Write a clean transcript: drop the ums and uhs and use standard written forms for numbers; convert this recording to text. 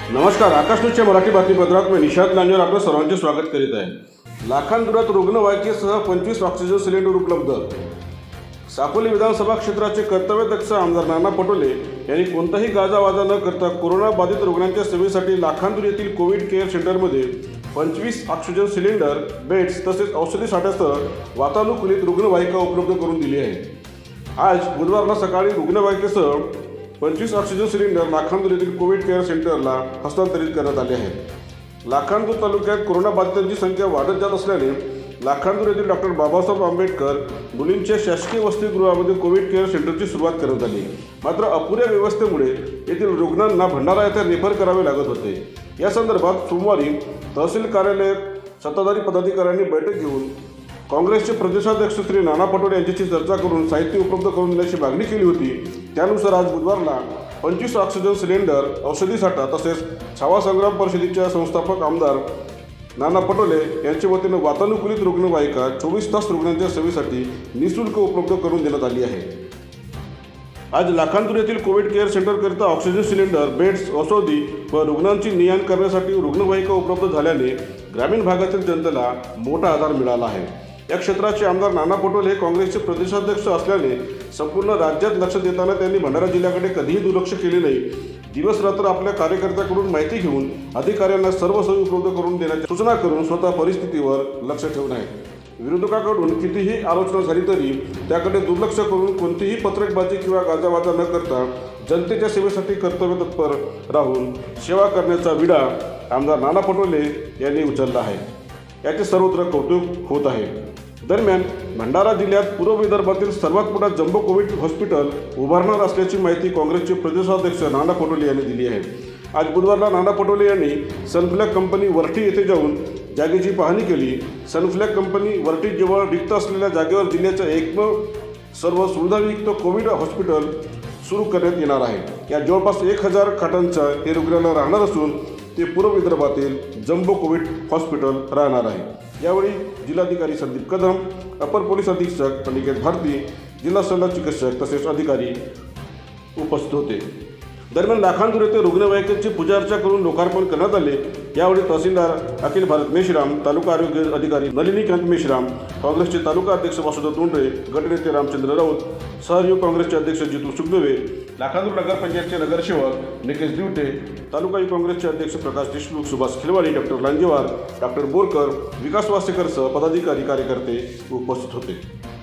नमस्कार, आकाश न्यूजच्या मराठी बातमीपत्रात मी निशांत लांजेवर आपलं सर्वांचे स्वागत करीत आहे। लाखांदुरात रुग्णवाहिकेसह 25 ऑक्सिजन सिलेंडर उपलब्ध। साकोली विधानसभा क्षेत्राचे कर्तव्यदक्ष आमदार नाना पटोले यांनी कोणताही गाजावाजा न करता कोरोना बाधित रुग्णांच्या सेवेसाठी लाखांदूर येथील कोविड केअर सेंटरमध्ये 25 ऑक्सिजन सिलेंडर, बेड्स तसेच औषधी साठ्यासह वातानुकूलित रुग्णवाहिका उपलब्ध करून दिली आहे। आज बुधवारला सकाळी रुग्णवाहिकेसह 25 ऑक्सिजन सिलेंडर लाखांदूर येथील कोविड केअर सेंटरला हस्तांतरित करण्यात आले आहेत। लाखांदूर तालुक्यात कोरोना बाधितांची संख्या वाढत जात असल्याने लाखांदूर येथील डॉक्टर बाबासाहेब आंबेडकर मुलींच्या शासकीय वसतिगृहामध्ये कोविड केअर सेंटरची सुरुवात करण्यात आली। मात्र अपुऱ्या व्यवस्थेमुळे येथील रुग्णांना भंडारा येथे रेफर करावे लागत होते। या संदर्भात सोमवारी तहसील कार्यालयात सत्ताधारी पदाधिकाऱ्यांनी बैठक घेऊन काँग्रेसचे प्रदेशाध्यक्ष श्री नाना पटोले यांच्याशी चर्चा करून साहित्य उपलब्ध करून देण्याची मागणी केली होती। त्यानुसार आज बुधवारला 25 ऑक्सिजन सिलेंडर, औषधी साठा तसेच छावा संग्राम परिषदेच्या संस्थापक आमदार नाना पटोले यांच्या वतीने वातानुकूलित रुग्णवाहिका 24 तास रुग्णांच्या सेवेसाठी निःशुल्क उपलब्ध करून देण्यात आली आहे। आज लाखांदूर येथील कोविड केअर सेंटरकरिता ऑक्सिजन सिलेंडर, बेड्स, औषधी व रुग्णांची ने-आण करण्यासाठी रुग्णवाहिका उपलब्ध झाल्याने ग्रामीण भागातील जनतेला मोठा आधार मिळाला आहे। या क्षेत्राचे आमदार नाना पटोले हे काँग्रेसचे प्रदेशाध्यक्ष असल्याने संपूर्ण राज्यात लक्ष देताना त्यांनी भंडारा जिल्ह्याकडे कधीही दुर्लक्ष केले नाही। दिवस रात्र आपल्या कार्यकर्त्यांकडून माहिती घेऊन अधिकाऱ्यांना सर्व सोयी उपलब्ध करून देण्याची सूचना करून स्वतः परिस्थितीवर लक्ष ठेवून आहे। विरोधकांकडून कितीही आलोचना झाली तरी त्याकडे दुर्लक्ष करून कोणतीही पत्रकबाजी किंवा गाजावाजा न करता जनतेच्या सेवेसाठी कर्तव्य तत्पर राहून सेवा करण्याचा विडा आमदार नाना पटोले यांनी उचलला आहे। याचे सर्वत्र कौतुक होत आहे। दरम्यान भंडारा जिल्ह्यात पूर्व विदर्भातील सर्वात मोठा जम्बो कोविड हॉस्पिटल उभारणार असल्याची माहिती काँग्रेसचे प्रदेशाध्यक्ष नाना पटोले यांनी दिली आहे। आज बुधवारला नाना पटोले यांनी सनफ्लॅग कंपनी वरठी येथे जाऊन जागेची पाहणी केली। सनफ्लॅग कंपनी वरठी जवळ रिक्त असलेल्या जागेवर जिल्ह्याच्या एकमेव सर्व सुविधायुक्त कोविड हॉस्पिटल सुरू करण्यात येणार आहे। या जवळपास 1000 खाटांचा हे रुग्णालय राहणार असून ते पूर्व विदर्भातील जम्बो कोविड हॉस्पिटल राहणार आहे। यावेळी जिल्हाधिकारी संदीप कदम, अपर पोलीस अधीक्षक अनिकेत भारती, जिल्हा शल्य चिकित्सक तसेच अधिकारी उपस्थित होते। दरम्यान लाखांदूर येथे रुग्णवाहिकेची पूजाअर्चा करून लोकार्पण करण्यात आले। यावेळी तहसीलदार अखिल भारत मेश्राम, तालुका आरोग्य अधिकारी नलिनीकांत मेश्राम, काँग्रेसचे तालुका अध्यक्ष वासुदेव तोंडरे, गटनेते रामचंद्र राऊत, सहयोग काँग्रेसचे अध्यक्ष जितू सुखदेवे, लाखांदूर नगरपंचायतचे नगरसेवक निकेश दिवटे, तालुका युवक काँग्रेसचे अध्यक्ष प्रकाश देशमुख, सुभाष खिलवाडी, डॉक्टर लांजेवार, डॉक्टर बोरकर, विकास वासेकरसह पदाधिकारी कार्यकर्ते उपस्थित होते।